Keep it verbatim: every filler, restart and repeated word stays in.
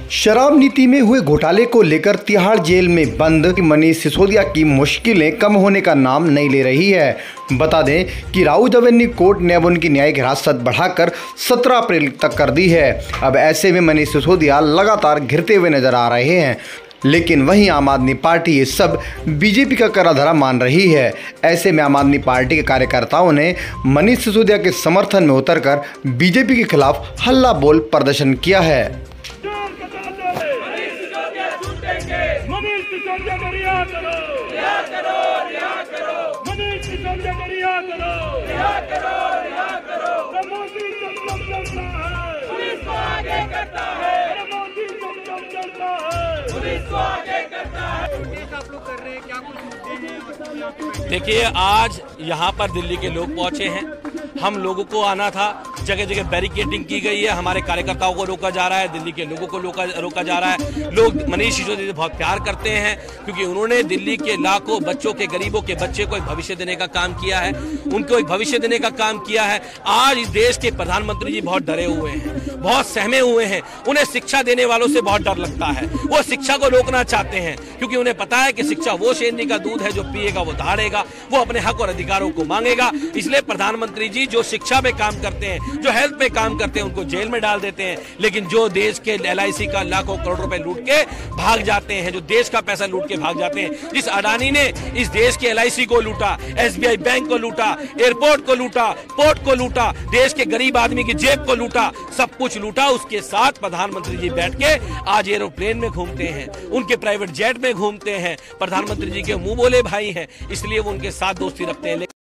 शराब नीति में हुए घोटाले को लेकर तिहाड़ जेल में बंद मनीष सिसोदिया की मुश्किलें कम होने का नाम नहीं ले रही है। बता दें कि राउज एवेन्यू कोर्ट ने अब उनकी न्यायिक हिरासत बढ़ाकर सत्रह अप्रैल तक कर दी है। अब ऐसे में मनीष सिसोदिया लगातार घिरते हुए नजर आ रहे हैं, लेकिन वहीं आम आदमी पार्टी ये सब बीजेपी का कराधरा मान रही है। ऐसे में आम आदमी पार्टी के कार्यकर्ताओं ने मनीष सिसोदिया के समर्थन में उतरकर बीजेपी के खिलाफ हल्ला बोल प्रदर्शन किया है। मनीष सिसोदिया को रिहा करो, रिहा करो, रिहा करो। मनीष सिसोदिया को रिहा करो, रिहा करो, रिहा करो। मोदी जब जब चलता है, पुलिस को आगे करता है। मोदी जब जब चलता है, पुलिस को आगे करता है। आप लोग कर रहे हैं क्या कुछ? देखिए, आज यहाँ पर दिल्ली के लोग पहुंचे हैं। हम लोगों को आना था, जगह जगह बैरिकेडिंग की गई है, हमारे कार्यकर्ताओं को रोका जा रहा है, दिल्ली के लोगों को रोका रोका जा रहा है। लोग मनीष सिसोदिया से बहुत प्यार करते हैं क्योंकि उन्होंने दिल्ली के लाखों बच्चों के, गरीबों के बच्चे को एक भविष्य देने का काम किया है, उनको एक भविष्य देने का काम किया है। आज इस देश के प्रधानमंत्री जी बहुत डरे हुए हैं, बहुत सहमे हुए हैं। उन्हें शिक्षा देने वालों से बहुत डर लगता है। वो शिक्षा को रोकना चाहते हैं क्योंकि उन्हें पता है कि शिक्षा वो शेरनी का दूध है, जो पिएगा वो दहाड़ेगा, वो अपने हक और अधिकारों को मांगेगा। इसलिए प्रधानमंत्री जी जो शिक्षा में काम करते हैं, जो हेल्थ में काम करते हैं, उनको जेल में डाल देते हैं। लेकिन जो देश के एल आई सी का लाखों करोड़ रुपए लूट के भाग जाते हैं, जो देश का पैसा लूट के भाग जाते हैं, जिस अडानी ने इस देश के एल आई सी को लूटा, एस बी आई बैंक को लूटा, एयरपोर्ट को लूटा, पोर्ट को लूटा, देश के गरीब आदमी की जेब को लूटा, सब कुछ लूटा, उसके साथ प्रधानमंत्री जी बैठ के आज एरोप्लेन में घूमते हैं, उनके प्राइवेट जेट में घूमते हैं। प्रधानमंत्री जी के मुंह बोले भाई हैं, इसलिए वो उनके साथ दोस्ती रखते हैं।